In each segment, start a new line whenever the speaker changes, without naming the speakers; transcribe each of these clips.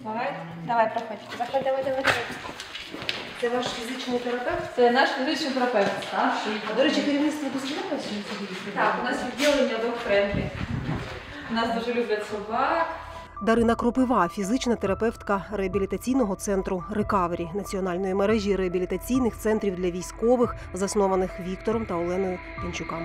Давай, проходь. Заходь, давай.
Це ваш фізичний терапевт?
Це наш фізичний терапевт, старший.
До речі, керівництво дозволяє собі?
Так, у нас відділення dog-friendly. Нас дуже люблять собак.
Дарина Кропива, фізична терапевтка реабілітаційного центру «Рекавері» національної мережі реабілітаційних центрів для військових, заснованих Віктором та Оленою Пінчуками.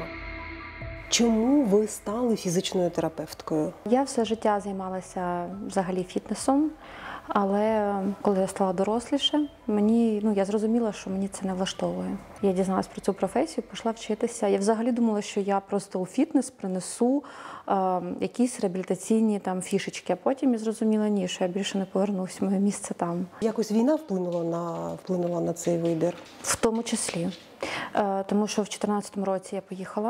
Чому ви стали фізичною терапевткою?
Я все життя займалася взагалі фітнесом, але коли я стала доросліше, я зрозуміла, що мені це не влаштовує. Я дізналась про цю професію, пішла вчитися. Я взагалі думала, що я просто у фітнес принесу якісь реабілітаційні фішечки, а потім я зрозуміла, ні, що я більше не повернусь, моє місце там.
Якось війна вплинула на цей вибір?
В тому числі. Тому що в 2014 році я поїхала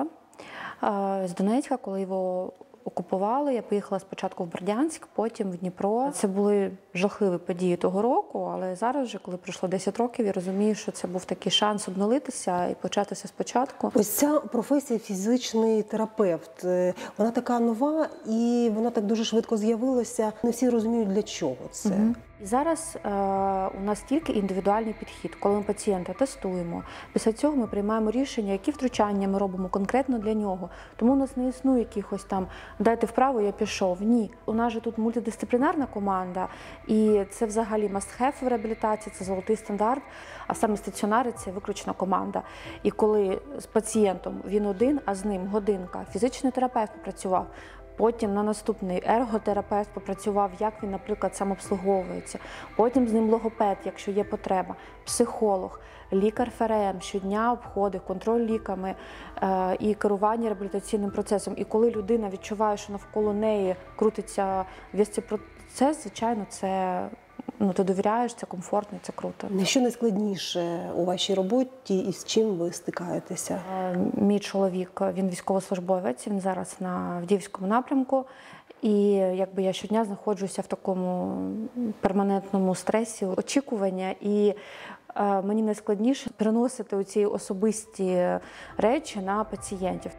з Донецька, коли його окупували. Я поїхала спочатку в Бердянськ, потім в Дніпро. Це були жахливі події того року, але зараз, коли пройшло 10 років, я розумію, що це був такий шанс обновитися і початися спочатку.
Ось ця професія фізичний терапевт, вона така нова і вона так дуже швидко з'явилася. Не всі розуміють, для чого це.
І зараз у нас тільки індивідуальний підхід, коли ми пацієнта тестуємо. Після цього ми приймаємо рішення, які втручання ми робимо конкретно для нього. Тому у нас не існує якихось дайте вправо, я пішов. Ні. У нас же тут мультидисциплінарна команда, і це взагалі must-have в реабілітації, це золотий стандарт, а саме стаціонари – це виключна команда. І коли з пацієнтом він один, а з ним годинка, фізичний терапевт попрацював, потім на наступний ерготерапевт попрацював, як він, наприклад, самообслуговується. Потім з ним логопед, якщо є потреба, психолог, лікар ФРМ, щодня обходи, контроль ліками і керування реабілітаційним процесом. І коли людина відчуває, що навколо неї крутиться весь цей процес, звичайно, це ти довіряєш, це комфортно, це круто.
Що найскладніше у вашій роботі і з чим ви стикаєтеся?
Мій чоловік, він військовослужбовець, він зараз на Авдіївському напрямку. І я щодня знаходжуся в такому перманентному стресі, очікування. І мені найскладніше переносити оці особисті речі на пацієнтів.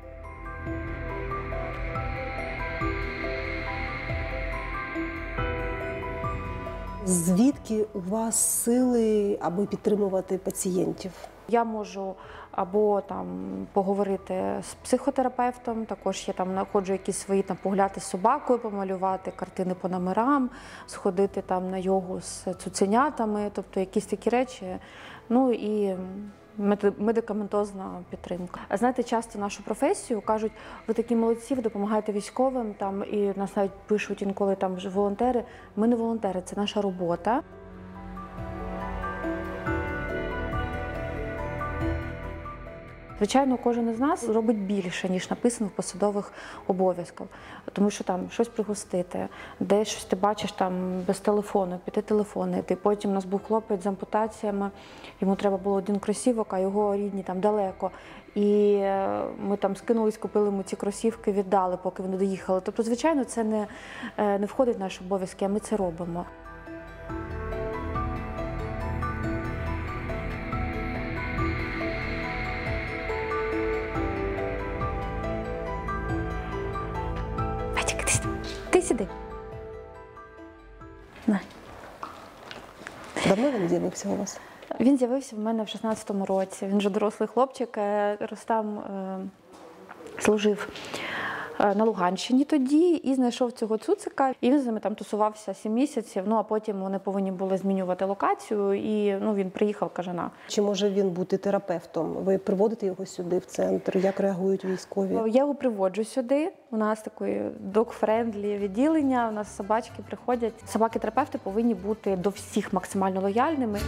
Звідки у вас сили, аби підтримувати пацієнтів?
Я можу або поговорити з психотерапевтом, також я знаходжу якісь свої погуляти з собакою, помалювати картини по номерам, сходити на йогу з цуценятами, тобто якісь такі речі. Ну і медикаментозна підтримка. Знаєте, часто нашу професію кажуть, ви такі молодці, ви допомагаєте військовим, і нас навіть пишуть інколи волонтери. Ми не волонтери, це наша робота. Звичайно, кожен із нас робить більше, ніж написано в посадових обов'язках. Тому що щось пригостити, десь щось ти бачиш без телефону, піти телефонити. Потім у нас був хлопець з ампутаціями, йому треба було один кросівок, а його рідні далеко. І ми скинулись, купили йому ці кросівки, віддали, поки вони доїхали. Тобто, звичайно, це не входить в наші обов'язки, а ми це робимо. Ти сиди. На.
Давно він з'явився у вас?
Він з'явився в мене в 16-му році. Він вже дорослий хлопчик. Рустам служив на Луганщині тоді і знайшов цього цуцика. І він з ними тусувався 7 місяців, а потім вони повинні були змінювати локацію, і він приїхав, каже, на.
Чи може він бути терапевтом? Ви приводите його сюди в центр? Як реагують військові?
Я його приводжу сюди. У нас таке dog-friendly відділення, у нас собачки приходять. Собаки-терапевти повинні бути до всіх максимально лояльними.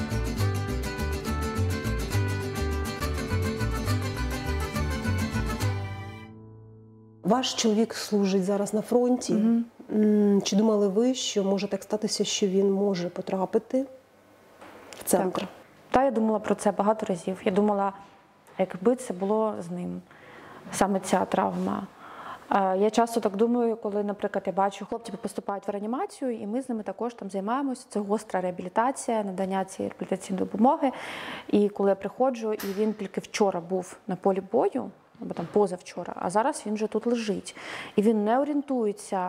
Ваш чоловік служить зараз на фронті. Чи думали ви, що може так статися, що він може потрапити в центр?
Так, я думала про це багато разів. Я думала, якби це було з ним, саме ця травма. Я часто так думаю, коли, наприклад, я бачу, хлопці поступають в реанімацію, і ми з ними також займаємося. Це гостра реабілітація, надання цієї реабілітаційної допомоги. І коли я приходжу, і він тільки вчора був на полі бою, або там позавчора, а зараз він вже тут лежить. І він не орієнтується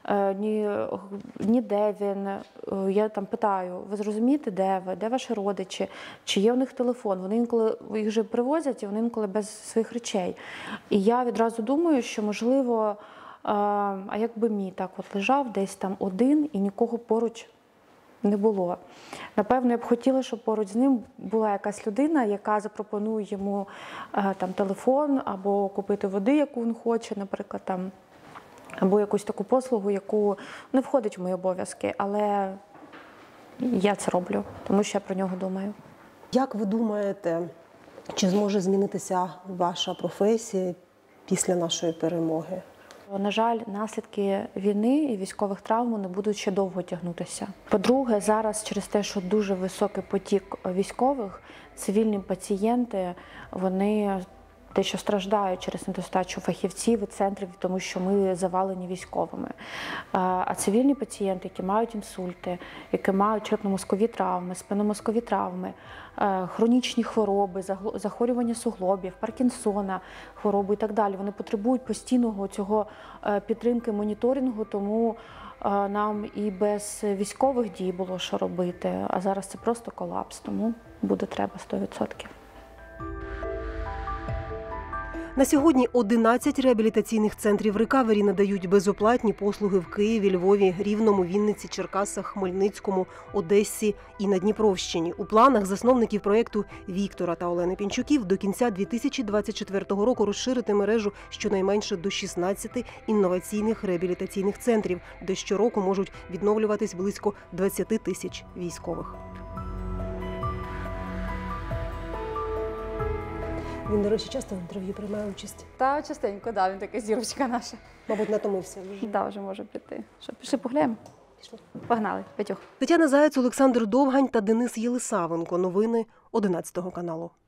ні де він. Я там питаю, ви зрозумієте, де ви, де ваші родичі, чи є у них телефон. Вони інколи їх вже привозять, і вони інколи без своїх речей. І я відразу думаю, що, можливо, а якби мій так от лежав десь там один і нікого поруч не було. Напевно, я б хотіла, щоб поруч з ним була якась людина, яка запропонує йому там телефон або купити води, яку він хоче, наприклад, там, або якусь таку послугу, яку не входить в мої обов'язки, але я це роблю, тому що я про нього думаю.
Як ви думаєте, чи зможе змінитися ваша професія після нашої перемоги?
На жаль, наслідки війни і військових травм не будуть ще довго тягнутися. По-друге, зараз через те, що дуже високий потік військових, цивільні пацієнти, вони дещо страждають через недостачу фахівців і центрів, тому що ми завалені військовими. А цивільні пацієнти, які мають інсульти, які мають черепно-мозкові травми, спинномозкові травми, хронічні хвороби, захворювання суглобів, Паркінсона, хвороби і так далі, вони потребують постійного цього підтримки, моніторингу, тому нам і без військових дій було що робити, а зараз це просто колапс, тому буде треба 100%.
На сьогодні 11 реабілітаційних центрів «Рекавері» надають безоплатні послуги в Києві, Львові, Рівному, Вінниці, Черкасах, Хмельницькому, Одесі і на Дніпровщині. У планах засновників проєкту Віктора та Олени Пінчуків до кінця 2024 року розширити мережу щонайменше до 16 інноваційних реабілітаційних центрів, де щороку можуть відновлюватись близько 20 тисяч військових. Він, до речі, часто в інтерв'ю приймає участь.
Та частенько, да, він така зірочка наша.
Мабуть, натомився вже.
Да, вже може піти. Що, пішли погляємо?
Пішли.
Погнали, Петюх.
Тетяна Заєць, Олександр Довгань та Денис Єлисавенко. Новини 11 каналу.